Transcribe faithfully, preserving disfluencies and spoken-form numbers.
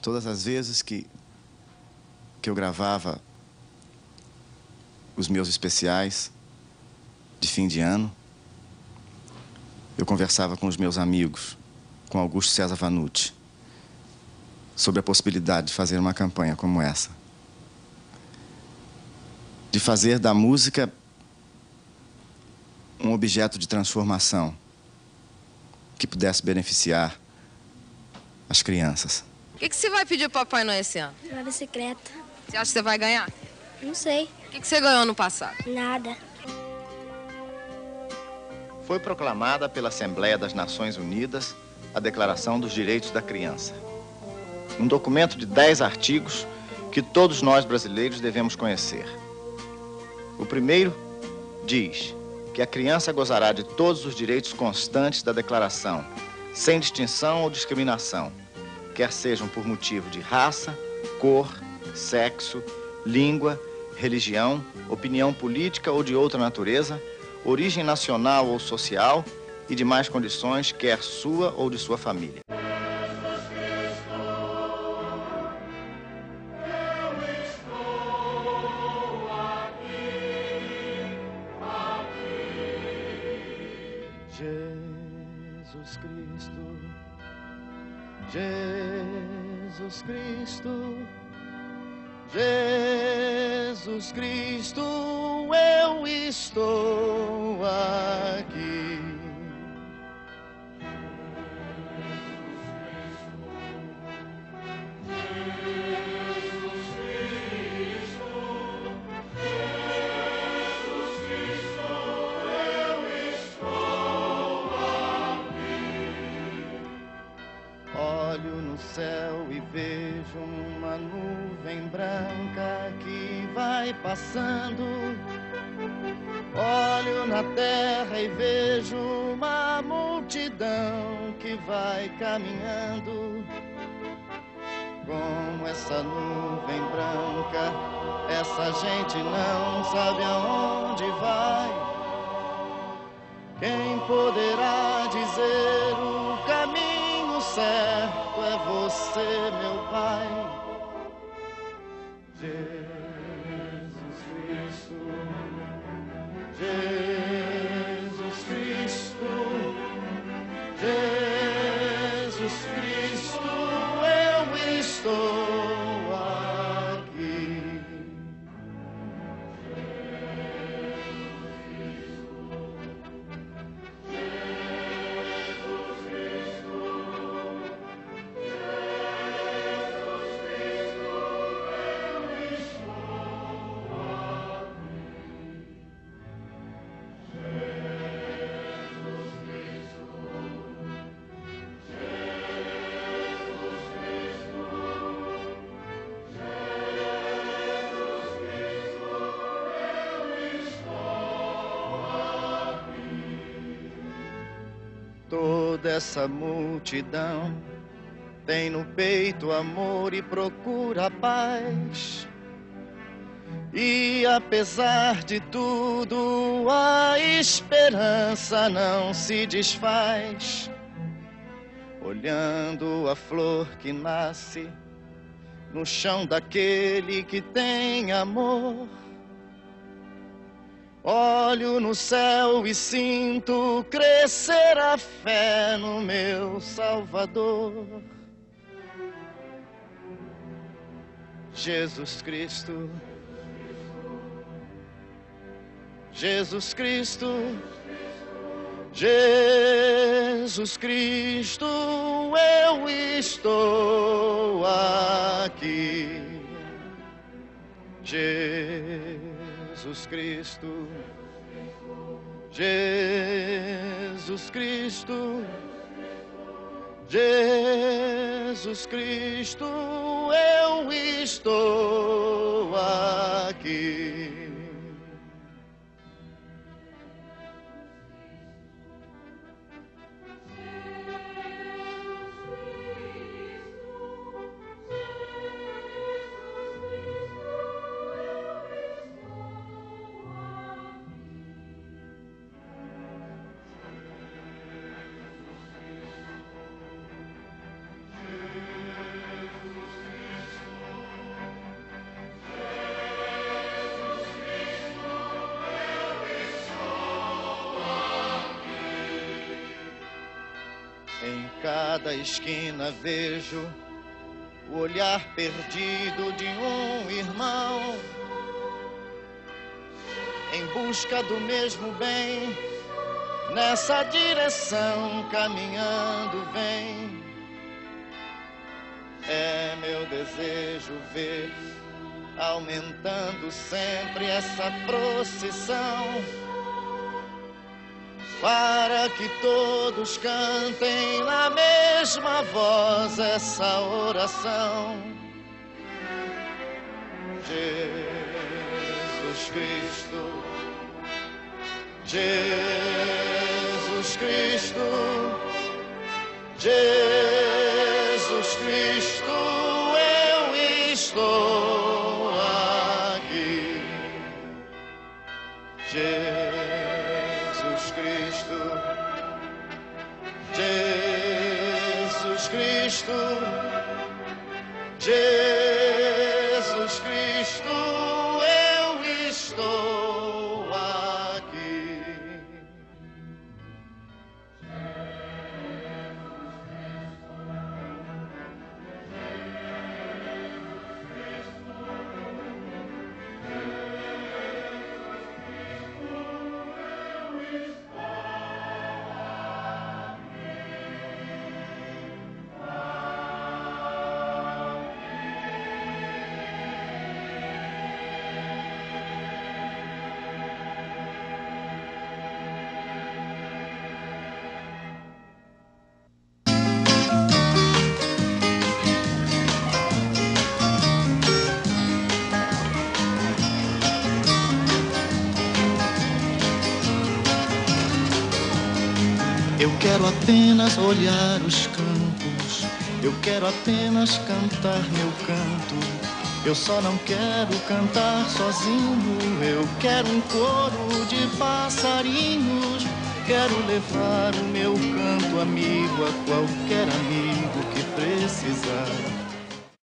Todas as vezes que, que eu gravava os meus especiais de fim de ano, eu conversava com os meus amigos, com Augusto César Vanucci, sobre a possibilidade de fazer uma campanha como essa. De fazer da música um objeto de transformação que pudesse beneficiar as crianças. O que, que você vai pedir ao Papai Noel esse ano? Uma bicicleta. Você acha que você vai ganhar? Não sei. O que, que você ganhou no passado? Nada. Foi proclamada pela Assembleia das Nações Unidas a Declaração dos Direitos da Criança. Um documento de dez artigos que todos nós brasileiros devemos conhecer. O primeiro diz que a criança gozará de todos os direitos constantes da declaração, sem distinção ou discriminação, quer sejam por motivo de raça, cor, sexo, língua, religião, opinião política ou de outra natureza, origem nacional ou social e demais condições, quer sua ou de sua família. Jesus Cristo, Jesus Cristo, Jesus Cristo, eu estou aqui. Olho no céu e vejo uma nuvem branca que vai passando. Olho na terra e vejo uma multidão que vai caminhando. Como essa nuvem branca, essa gente não sabe aonde vai. Quem poderá dizer o caminho certo é você, meu Pai. Jesus Cristo, Jesus Cristo, Jesus Cristo, eu estou aqui. Toda essa multidão tem no peito amor e procura paz. E apesar de tudo, a esperança não se desfaz. Olhando a flor que nasce no chão daquele que tem amor. Olho no céu e sinto crescer a fé no meu Salvador. Jesus Cristo, Jesus Cristo, Jesus Cristo, eu estou aqui. Jesus Cristo, Jesus Cristo, Jesus Cristo, eu estou aqui. cada esquina vejo o olhar perdido de um irmão em busca do mesmo bem, nessa direção caminhando vem. É meu desejo ver aumentando sempre essa procissão, para que todos cantem na mesma voz essa oração. Jesus Cristo, Jesus Cristo, Jesus Cristo, eu estou aqui. Jesus Cristo, Jesus Cristo, Jesus Cristo, eu estou aqui. Eu quero apenas olhar os campos, eu quero apenas cantar meu canto. Eu só não quero cantar sozinho, eu quero um coro de passarinhos. Quero levar o meu canto amigo a qualquer amigo que precisar.